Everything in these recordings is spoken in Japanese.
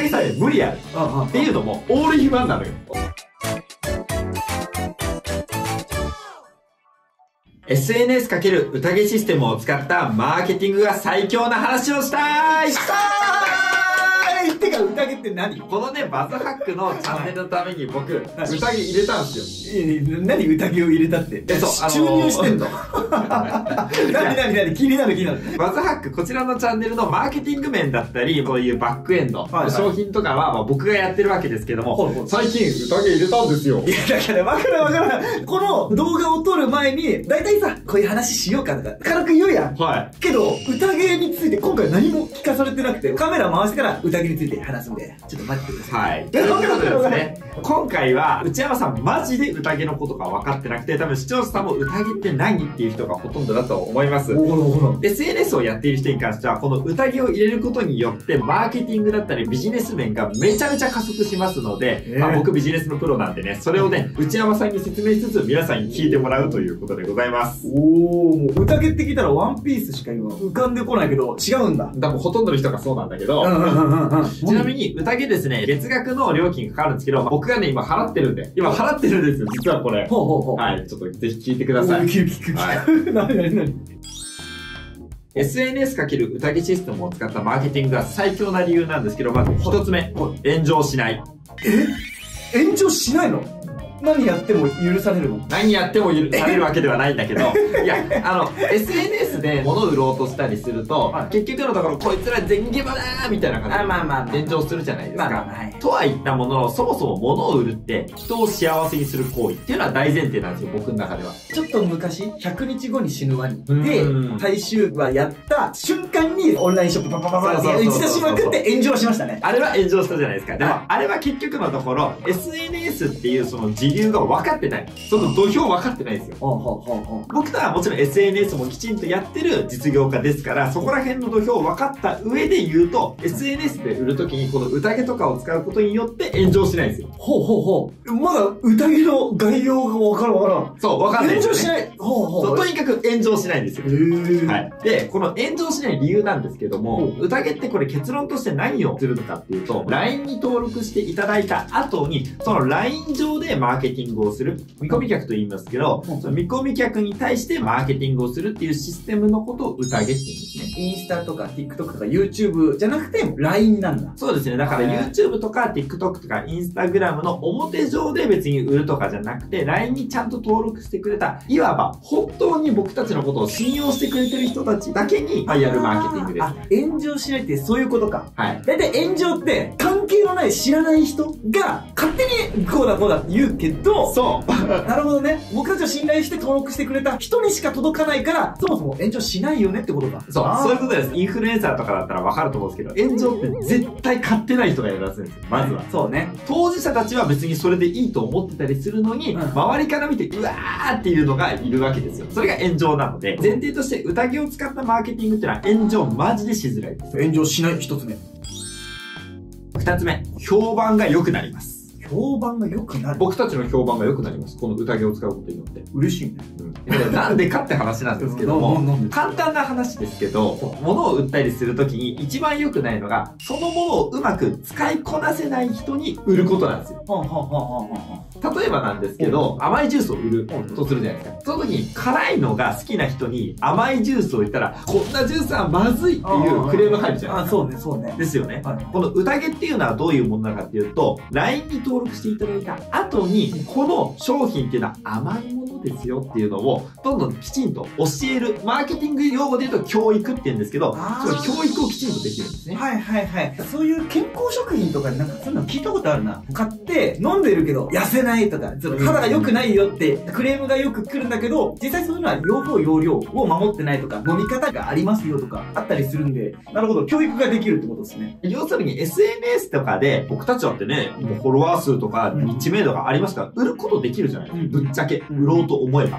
宴さえ無理やる。っていうのも、オールインワンなのよ。SNS× 宴システムを使ったマーケティングが最強な話をしたーい。 てか、宴って何？ このね、バズハックのチャンネルのために僕、宴入れたんですよ。 何宴を入れたって。 そう、 注入してんの？何気になる。 バズハック、こちらのチャンネルのマーケティング面だったり、こういうバックエンド、商品とかは僕がやってるわけですけども、最近宴入れたんですよ。 いや、だからわからん。この動画を撮る前に、だいたいさ、こういう話しようかとか、軽く言うやん。 はい。 けど、宴について今回何も聞かされてなくて、カメラ回してから宴について話すんで、ちょっと待ってください。 はい。ということでですね、今回は、内山さんマジで宴のことが分かってなくて、多分視聴者さんも宴って何っていう人がほとんどだと思います。SNS をやっている人に関しては、この宴を入れることによって、マーケティングだったりビジネス面がめちゃめちゃ加速しますので、僕ビジネスのプロなんでね、それをね、内山さんに説明しつつ、皆さんに聞いてもらうということでございます。 もう宴って聞いたらワンピースしか今浮かんでこないけど、違うんだ。 多分ほとんどの人がそうなんだけど、ちなみに宴ですね、月額の料金がかかるんですけど、僕がね、今払ってるんで、今払ってるんですよ、実はこれ。はい、ちょっとぜひ聞いてください。 聞く。何 SNS× 宴システムを使ったマーケティングが最強な理由なんですけど、まず一つ目、炎上しない。 炎上しないの？何やっても許されるの？ 何やっても許されるわけではないんだけど、いや、SNS で物を売ろうとしたりすると、結局のところ、こいつら全ゲバだーみたいな感じで炎上するじゃないですか。とは言ったものの、そもそも物を売るって、人を幸せにする行為っていうのは大前提なんですよ、僕の中では。 ちょっと昔、100日後に死ぬワニで、最終話やった瞬間に、オンラインショップパパパパって打ち出しまくって炎上しましたね。 あれは炎上したじゃないですか。でも、あれは結局のところ、SNS っていうその時流が分かってない。その土俵分かってないんですよ。僕とはもちろん SNS もきちんとやってる実業家ですから、そこら辺の土俵を分かった上で言うと、SNS で売るときにこの宴とかを使うことによって炎上しないんですよ。 まだ宴の概要が分からん。 そう、分かんない。 炎上しない。 とにかく炎上しないんですよ。はい。で、この炎上しない理由なんですけども、宴ってこれ結論として何をするのかっていうと、LINE に登録していただいた後に、その LINE 上でマーケティングをする。見込み客と言いますけど、その見込み客に対してマーケティングをするっていうシステムのことを宴って言うんですね。 インスタとか TikTok とか YouTube じゃなくて LINE なんだ。 そうですね。だから YouTube とか TikTok とか Instagram の表上で別に売るとかじゃなくて、LINE にちゃんと登録してくれた、いわば本当に僕たちのことを信用してくれてる人たちだけにやるマーケティングです。 炎上しないってそういうことか。 はい。 だいたい炎上って関係のない知らない人が勝手にこうだこうだって言うけど、 そう。 なるほどね。僕たちを信頼して登録してくれた人にしか届かないから、そもそも炎上しないよねってことか。 そういうことです。インフルエンサーとかだったらわかると思うんですけど、炎上って絶対買ってない人がやるらしいんですよ。まずは。 そうね。 当事者たちは別にそれでいいと思ってたりするのに、周りから見て、うわーっていうのがいるわけですよ。それが炎上なので、前提として宴を使ったマーケティングっていうのは炎上マジでしづらいです。 炎上しない一つ目。 二つ目、評判が良くなります。 評判が良くなる。 僕たちの評判が良くなります。この宴を使うことによって。 嬉しいね。 なんでかって話なんですけども、簡単な話ですけど、物を売ったりするときに一番良くないのが、そのものをうまく使いこなせない人に売ることなんですよ。例えばなんですけど、甘いジュースを売るとするじゃないですか。その時に辛いのが好きな人に甘いジュースを言ったら、こんなジュースはまずいっていうクレーム入るじゃないですか。 そうね。 ですよね。この宴っていうのはどういうものなのかっていうと、LINE に登録していただいた後に、この商品っていうのは甘いものですよっていうのを、どんどんきちんと教える。マーケティング用語で言うと教育って言うんですけど、その教育をきちんとできるんですね。 そういう健康食品とかでなんかそういうの聞いたことあるな。買って飲んでるけど痩せないとか、肌が良くないよってクレームがよく来るんだけど、実際そういうのは用法用量を守ってないとか、飲み方がありますよとかあったりするんで、なるほど、教育ができるってことですね。 要するに SNS とかで、僕たちだってね、もうフォロワー数とか知名度がありますから、売ることできるじゃないですか。ぶっちゃけ、売ろうと思えば。け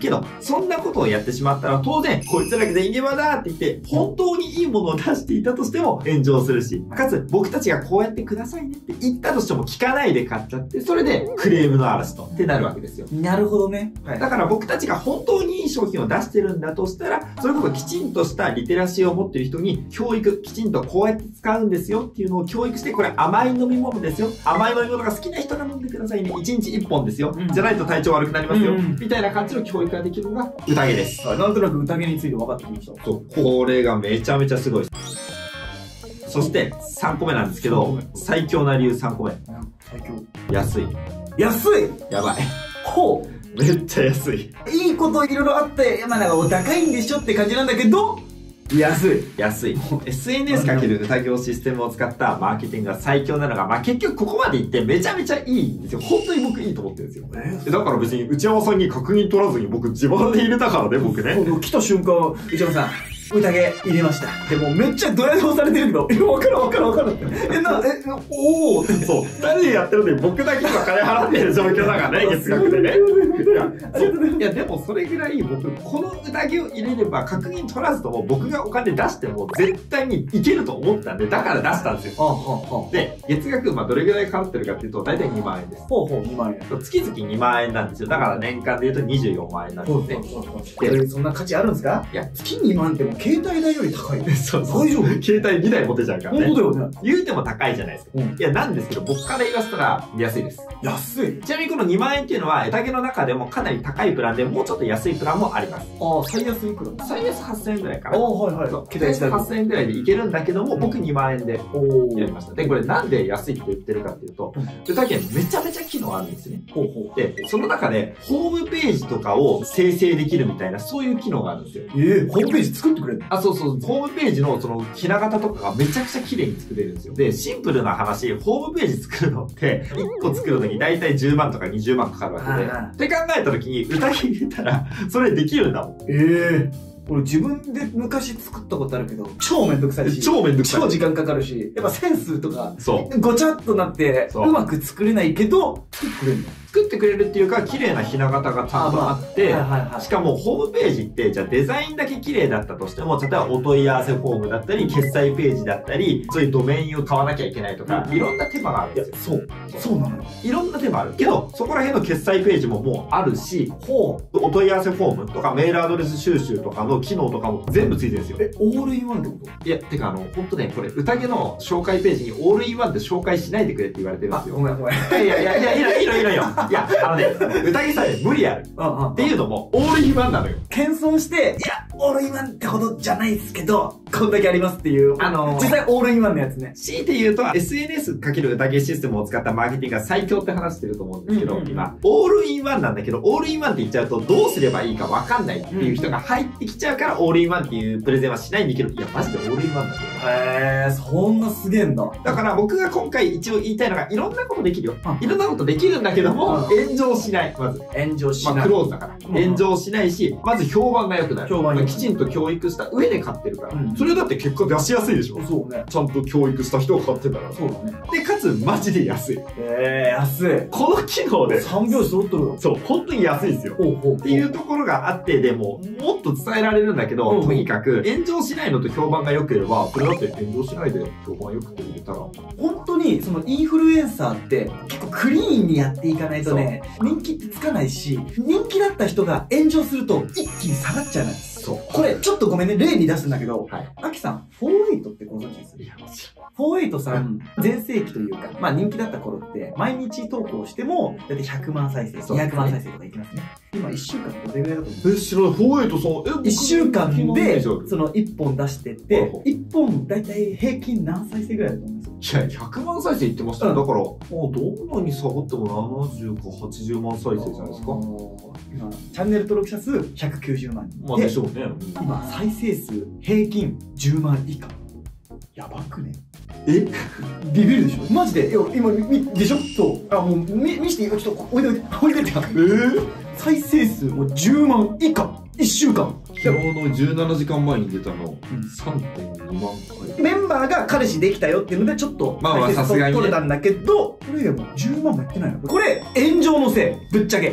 けど、そんなことをやってしまったら当然、こいつらが電気場だって言って、本当にいいものを出していたとしても炎上するし、かつ僕たちがこうやってくださいねって言ったとしても聞かないで買っちゃって、それでクレームの嵐とってなるわけですよ。 なるほどね。 だから僕たちが本当にいい商品を出してるんだとしたら、それこそきちんとしたリテラシーを持っている人に教育、きちんとこうやって使うんですよっていうのを教育して、これ甘い飲み物ですよ。甘い飲み物が好きな人が飲んでくださいね。1日1本ですよ。じゃないと体調悪くなりますよ。みたいな感じの教育ができるのが宴です。 なんとなく宴について分かってきました。 そう、これがめちゃめちゃすごい。そして3個目なんですけど、最強な理由3個目。 最強。 安い。 安い。 やばい。 ほう。 めっちゃ安い。 いいこといろいろあって、まあなんかお高いんでしょって感じなんだけど、安い。 安い。SNS かける歌業システムを使ったマーケティングが最強なのが、まあ結局ここまで言ってめちゃめちゃいいんですよ。本当に僕いいと思ってるんですよ。だから別に内山さんに確認取らずに僕自腹で入れたからね、僕ね。 来た瞬間、内山さん。宴入れました。でもめっちゃドヤ顔されてるけど、わかるって。おーって。 そう。二人でやってるのに僕だけが金払ってる状況だからね、月額でね。いや、でもそれぐらい僕、この宴を入れれば確認取らずとも僕がお金出しても絶対にいけると思ったんで、だから出したんですよ。で、月額、まあどれぐらい払ってるかっていうと、だいたい2万円です。 2万円。 月々2万円なんですよ。だから年間で言うと24万円なんですね。 で、そんな価値あるんですか？いや、月2万っても携帯代より高い。 そう。大丈夫？携帯2台持てちゃうからね。 本当だよね。 言うても高いじゃないですか。いや、なんですけど、僕から言わせたら安いです。 安い。 ちなみにこの2万円っていうのは、宴の中でもかなり高いプランで、もうちょっと安いプランもあります。 ああ、最安いくら？ 最安8000円ぐらいかな。 ああ、はいはい。 最安8000円ぐらいでいけるんだけども、僕2万円でやりました。で、これなんで安いって言ってるかっていうと、宴めちゃめちゃ機能あるんですね。で、その中で、ホームページとかを生成できるみたいな、そういう機能があるんですよ。 ホームページ作ってくれるの？ あ、そうそう。ホームページのそのひな形とかがめちゃくちゃ綺麗に作れるんですよ。で、シンプルな話、ホームページ作るのって、1個作るのに大体10万とか20万かかるわけで。って考えた時に、宴入れたら、それできるんだもん。俺自分で昔作ったことあるけど、超めんどくさいし、超時間かかるし、やっぱセンスとか、ごちゃっとなって、うまく作れないけど、作ってくれるっていうか、綺麗なひな形がちゃんとあって、しかもホームページって、じゃあデザインだけ綺麗だったとしても、例えばお問い合わせフォームだったり、決済ページだったり、そういうドメインを買わなきゃいけないとか、いろんな手間があるんですよ。そうなのよ。いろんな手間ある。けど、そこら辺の決済ページももうあるし、お問い合わせフォームとかメールアドレス収集とかの機能とかも全部ついてるんですよ。 オールインワンってこと？ いや、てかほんとね、これ、宴の紹介ページにオールインワンって紹介しないでくれって言われてるんですよ。 ごめん。 いや、いいのよ。いや、宴さえ無理ある。っていうのも、オールインワンなのよ。 謙遜して、いや、オールインワンってほどじゃないですけど、こんだけありますっていう、実際オールインワンのやつね。 強いて言うと、SNS かける宴システムを使ったマーケティングが最強って話してると思うんですけど、今、オールインワンなんだけど、オールインワンって言っちゃうと、どうすればいいかわかんないっていう人が入ってきちゃうから、オールインワンっていうプレゼンはしないんだけど、いや、マジでオールインワンなんだよ。 そんなすげえんだ。 だから僕が今回一応言いたいのが、いろんなことできるよ。いろんなことできるんだけども、炎上しない。まず。 炎上しない。 まあ、クローズだから。炎上しないし、まず評判が良くなる。きちんと教育した上で買ってるから。それだって結果出しやすいでしょ。そうね。ちゃんと教育した人が買ってたら。そうだね。で、かつ、マジで安い。 安い。 この機能で。 3拍子揃ってるよ。 そう、本当に安いですよ。っていうところがあって、でも、もっと伝えられるんだけど、とにかく、炎上しないのと評判が良ければ、それだって炎上しないで評判良くて入れたら。 本当に、そのインフルエンサーって結構クリーンにやっていかないとね、人気ってつかないし、人気だった人が炎上すると一気に下がっちゃうんです。そう。これ、ちょっとごめんね、例に出すんだけど、アキさん、48ってご存知です？いや、もちろん。48さん、全盛期というか、まあ人気だった頃って、毎日投稿しても、だいたい100万再生、200万再生とかいきますね。今1週間どれぐらいだと思う？ 知らない。48さん、 1週間で、その1本出してって、1本だいたい平均何再生ぐらいだと思うんですよ。 いや、100万再生いってましたよ。だから、もうどんなに下がっても70か80万再生じゃないですか。 今、チャンネル登録者数190万人。 まあでしょうね。 今、再生数平均10万以下。やばくね？ビビるでしょ？マジで、今、でしょ？そう。もう、見していい？ちょっと、置いてってか。再生数も10万以下。1週間。 昨日の17時間前に出たの、3.2万回。 メンバーが彼氏できたよっていうので、ちょっと、 まあさすがに取れたんだけど、これでも10万もやってないの。これ、炎上のせい。ぶっちゃけ。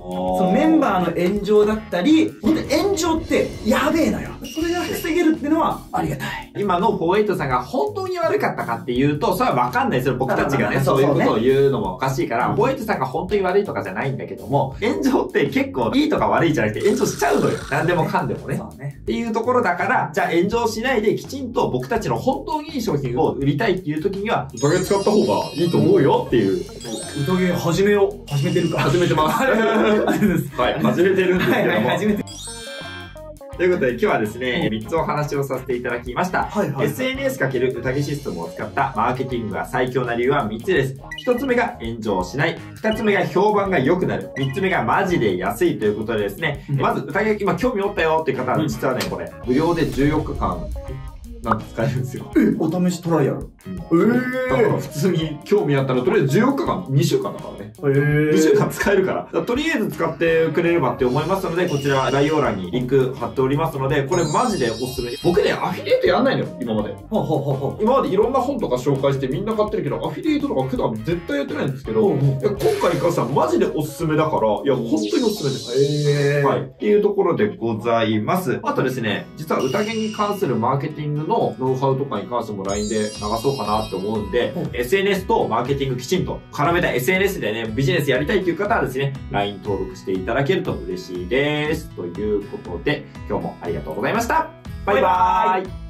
そのメンバーの炎上だったり、本当に炎上ってやべえのよ。それが防げるってのはありがたい。 今の48さんが本当に悪かったかっていうと、それはわかんないですよ。僕たちがね、そういうことを言うのもおかしいから、48さんが本当に悪いとかじゃないんだけども、炎上って結構いいとか悪いじゃなくて炎上しちゃうのよ。何でもかんでもね。 そうね。 っていうところだから、じゃあ炎上しないできちんと僕たちの本当にいい商品を売りたいっていう時には、宴使った方がいいと思うよっていう。 宴始めよう。始めてるか。 始めてます。はい、始めてるんですけども。はい、始めて。ということで今日はですね、3つお話をさせていただきました。SNS× 宴システムを使ったマーケティングが最強な理由は3つです。1つ目が炎上しない。2つ目が評判が良くなる。3つ目がマジで安いということでですね、まず宴今興味持ったよっていう方は実はね、これ、無料で14日間、なんか使えるんですよ。 お試しトライアル。 だから普通に興味あったら、とりあえず14日間、2週間だからね。2週間使えるから。とりあえず使ってくれればって思いますので、こちら概要欄にリンク貼っておりますので、これマジでおすすめ。僕ね、アフィリエイトやんないのよ、今まで。今までいろんな本とか紹介してみんな買ってるけど、アフィリエイトとか普段絶対やってないんですけど、今回に関してはマジでおすすめだから、いや、本当におすすめです。はい。っていうところでございます。あとですね、実は宴に関するマーケティングのノウハウとかに関しても LINE で流そうかなって思うんで、SNS とマーケティングきちんと絡めた SNS でね、ビジネスやりたいという方はですね、LINE 登録していただけると嬉しいです。ということで、今日もありがとうございました。バイバーイ。